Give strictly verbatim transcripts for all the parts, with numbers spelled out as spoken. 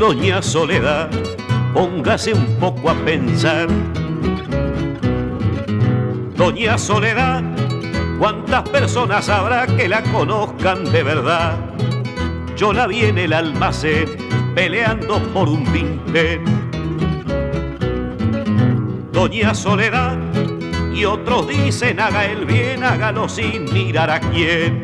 doña Soledad, póngase un poco a pensar. Doña Soledad, ¿cuántas personas habrá que la conozcan de verdad? Yo la vi en el almacén peleando por un vintén. Doña Soledad, y otros dicen haga el bien, hágalo sin mirar a quién.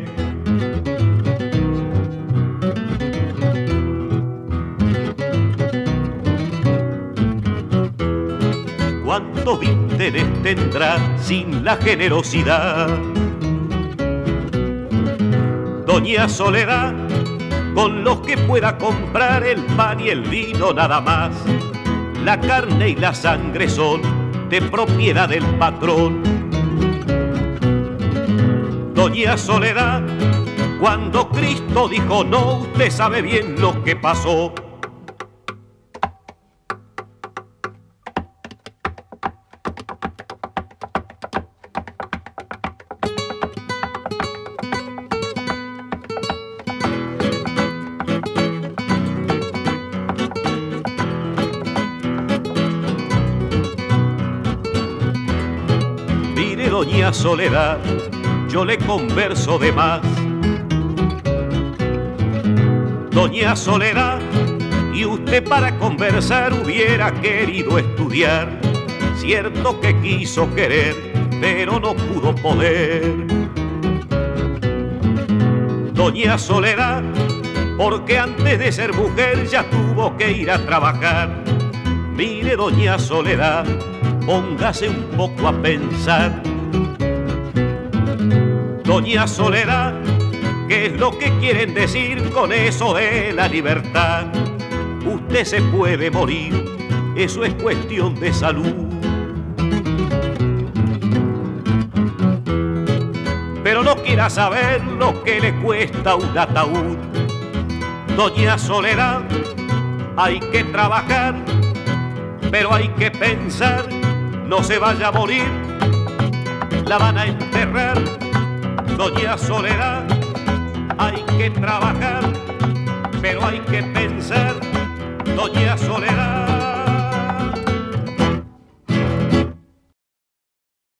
¿Cuántos vínteres tendrá sin la generosidad? Doña Soledad, con los que pueda comprar el pan y el vino nada más. La carne y la sangre son de propiedad del patrón. Doña Soledad, cuando Cristo dijo no, usted sabe bien lo que pasó. Doña Soledad, yo le converso de más. Doña Soledad, y usted para conversar hubiera querido estudiar. Cierto que quiso querer, pero no pudo poder. Doña Soledad, porque antes de ser mujer ya tuvo que ir a trabajar. Mire, doña Soledad, póngase un poco a pensar. Doña Soledad, ¿qué es lo que quieren decir con eso de la libertad? Usted se puede morir, eso es cuestión de salud. Pero no quiera saber lo que le cuesta un ataúd. Doña Soledad, hay que trabajar, pero hay que pensar, no se vaya a morir, la van a enterrar. Doña Soledad, hay que trabajar, pero hay que pensar. Doña Soledad.